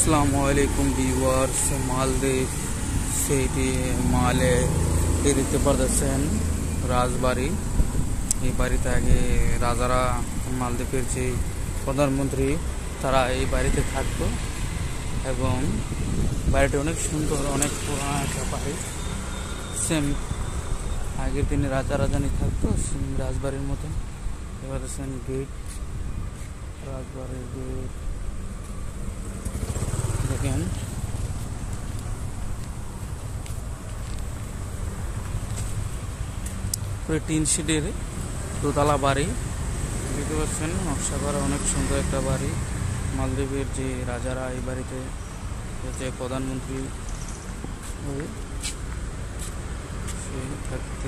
আসসালামুআলাইকুম viewers, মালদ্বীপ city মালে দেখতে পারতেছেন রাজবাড়ি। এই বাড়িতে আগে রাজারা, মালদ্বীপের যে প্রধানমন্ত্রী, তারা এই বাড়িতে থাকতো এবং বাড়িটি অনেক সুন্দর, অনেক পুরানো একটা বাড়ি। সেম আগের দিনে রাজা রাজানি থাকতো, সেম রাজবাড়ির মতন। এবার দেখছেন গেট, রাজবাড়ির গেট দেখেন। টিন শিটের দোতলা বাড়ি দেখতে পাচ্ছেন, নকশা করা অনেক সুন্দর একটা বাড়ি। মালদ্বীপের যে রাজারা এই বাড়িতে যে প্রধানমন্ত্রী থাকতে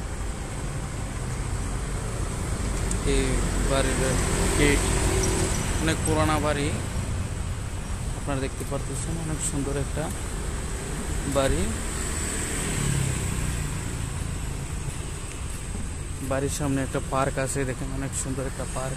এই বাড়ির গেট অনেক পুরানা বাড়ি, আপনারা দেখতে পারতেছেন। অনেক সুন্দর একটা বাড়ি। বাড়ির সামনে একটা পার্ক আছে, দেখেন অনেক সুন্দর একটা পার্ক।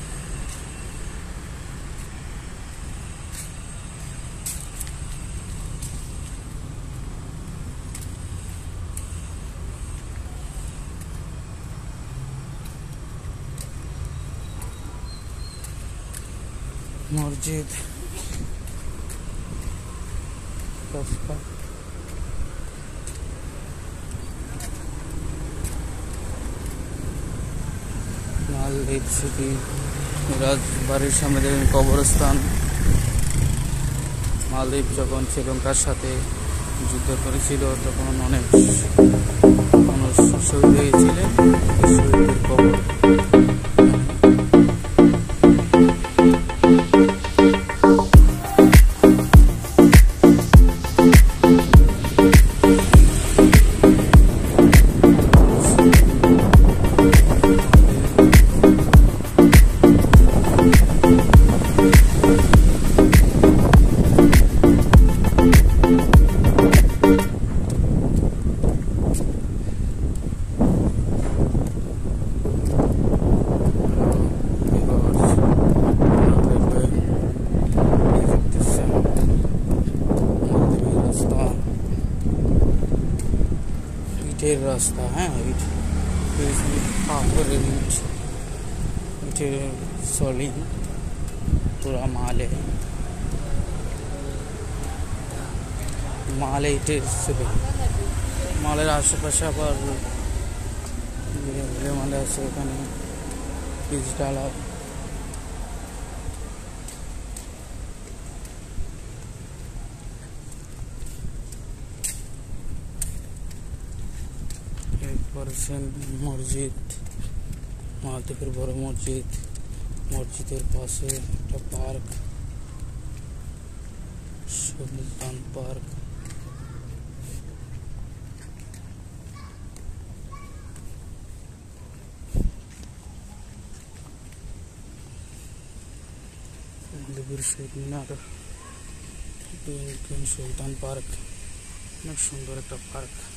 মসজিদ, মালদ্বীপ সিটি রাজবাড়ির সামনে দেখেন কবরস্থান। মালদ্বীপ যখন শ্রীলঙ্কার সাথে যুদ্ধ করেছিল তখন অনেক মানুষ শহীদ হয়েছিলেন, শহীদের কবর। ইটের রাস্তা, হ্যাঁ, পাথরের ইটের সলিং পুরা মালে ইটের সলিং। মালের আশেপাশে আবার মালে আছে, ওখানে পিচ ডালা। মসজিদ, মালদ্বীপের বড় মসজিদ। মসজিদের পাশে একটা পার্ক, সুলতান পার্ক। মালদ্বীপের শহীদ মিনার, সুলতান পার্ক, অনেক সুন্দর একটা পার্ক।